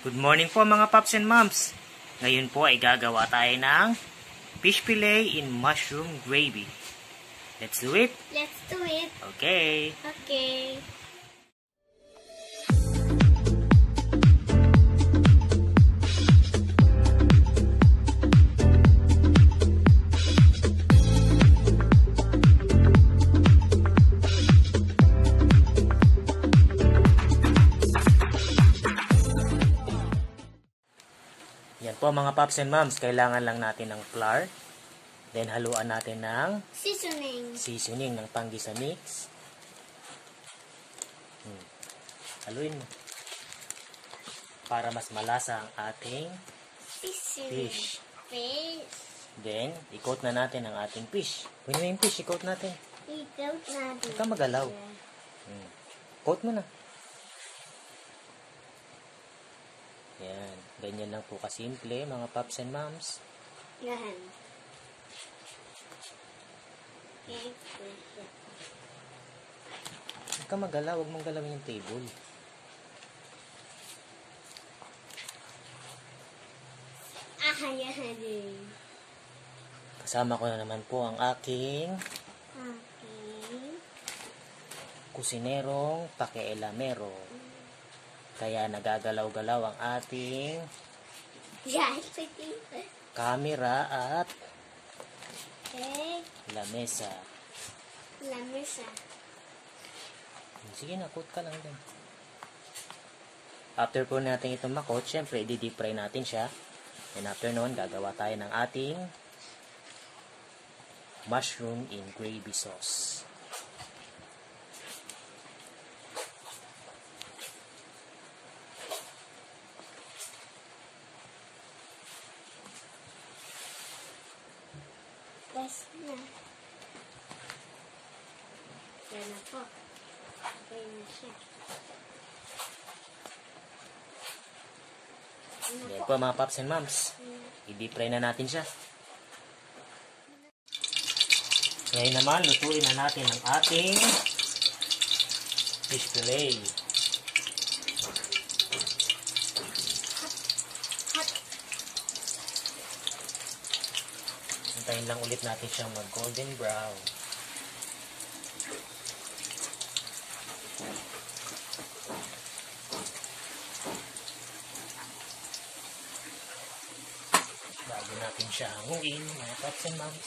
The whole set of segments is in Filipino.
Good morning po mga paps and moms. Ngayon po ay gagawa tayo ng fish fillet in mushroom gravy. Let's do it? Let's do it. Okay. Okay. Yan po mga paps and moms, kailangan lang natin ng flour. Then haluan natin ng seasoning ng panggisa mix. Haluin mo. Para mas malasa ang ating fish. Then, i-coat na natin ang ating fish. Pwede mo yung fish, i-coat natin. Huwag ka magalaw. Coat mo na. Yan. Ganyan lang po kasimple, mga paps and moms. Yan. Huwag ka magalaw. Huwag mong galawin yung table. Yan. Kasama ko na naman po ang aking kusinerong pakialamero. Kaya nagagalaw-galaw ang ating camera at lamesa. Sige na, coat ka lang din. After po natin itong makot, syempre i-deep fry natin siya. And after nun, gagawa tayo ng ating mushroom in gravy sauce. Yes na. Yan na po. Okay na siya. Yan po mga paps and moms. I-deep fry na natin siya. Ngayon naman, lutuin na natin ang ating fish fillet. Hintayin lang ulit natin siyang mag-golden brown. Bago natin siya hanguin, mga paps and moms.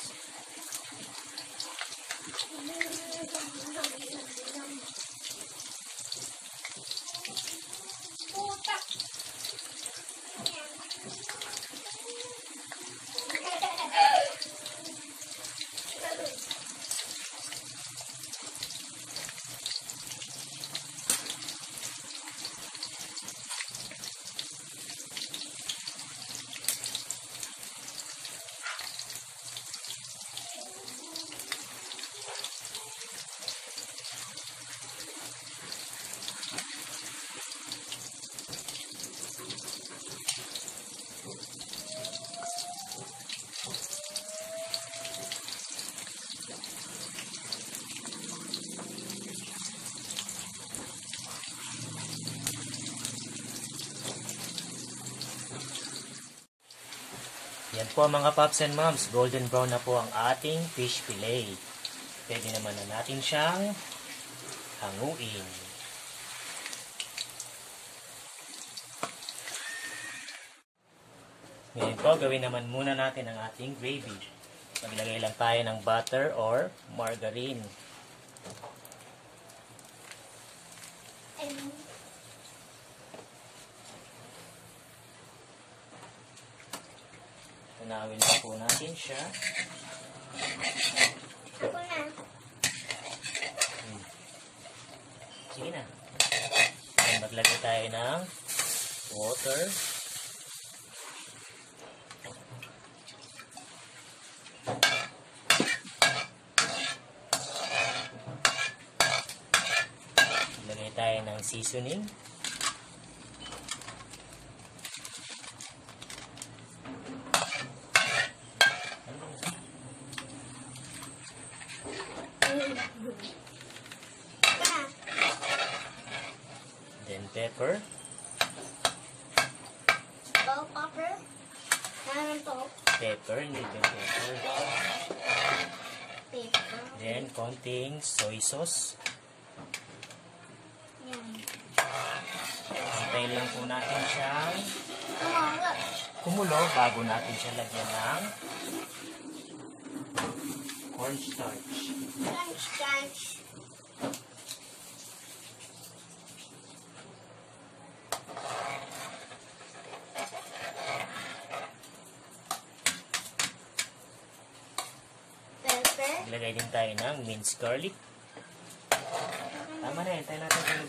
Yan po mga paps and moms, golden brown na po ang ating fish fillet. Pwede naman na natin siyang hanguin. Ngayon po, gawin naman muna natin ang ating gravy. Maglagay lang tayo ng butter or margarine. Tunawin na po natin siya. Ako na. Sige na. Then, maglagay tayo ng water. Maglagay tayo ng seasoning. Then pepper. Salt. Pepper, hindi bell pepper. Pepper. Then, konting soy sauce. Yan. Hintayin lang po natin siyang Kumanga. kumulo bago natin siya lagyan ng cornstarch. Crunch. Pepper. Ilagay din tayo ng minced garlic. Tama na, hintayin natin kumulo.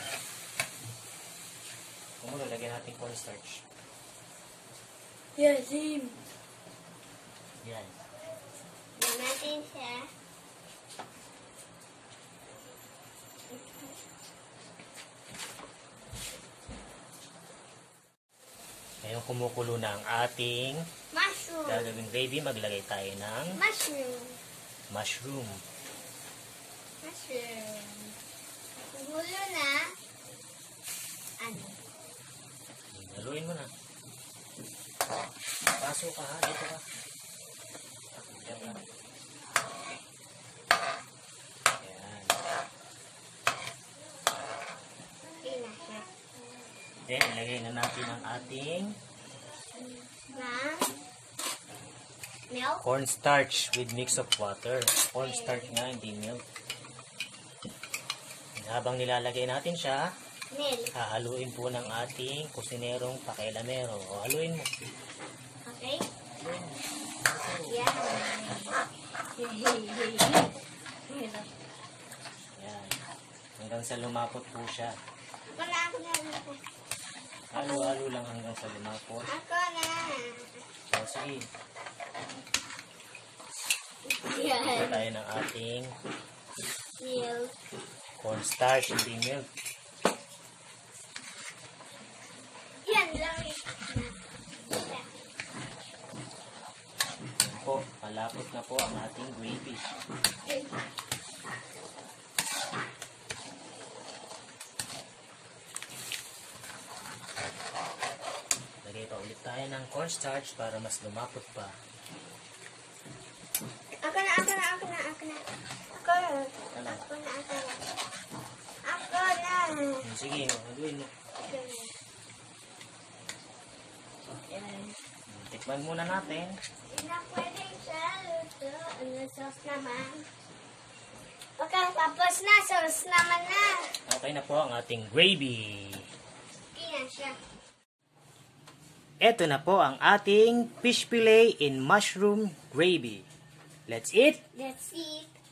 Kumulo, lagyan natin cornstarch. Yes, him. Yan. Yan natin siya. Ngayon kumukulo na ang ating Mushroom. gagawing gravy. Maglagay tayo ng Mushroom. mushroom. Mushroom. Gulo na. Ano? Haluin mo na. Paso ka ha, dito ka. Diyan ka. Ayan. Okay na siya. Then, ilagay na natin ang ating Na milk. cornstarch with mix of water. Cornstarch nga, hindi milk. Habang nilalagay natin siya, Milk. hahaluin po ng ating kusinerong pakialamero. O, haluin mo. Okay? Yan. Ayan. Hanggang sa lumapot po siya. Ako na. Halo-halo lang hanggang sa lumapot. Ako na. O, sige. Yan. Ito tayo ng ating Milk. cornstarch, hindi milk. Yan lang. Yan po, malapot na po ang ating gravy. Lagay pa ulit tayo ng cornstarch para mas lumapot pa. Ako na. Ano? Sige, haluin mo. Yan. Tikman muna natin. Hindi na pwede siya luto. Ano sauce naman? Okay, tapos na. Sauce naman na. Okay na po ang ating gravy. Okay na siya. Ito na po ang ating fish fillet in mushroom gravy. Let's eat! Let's eat.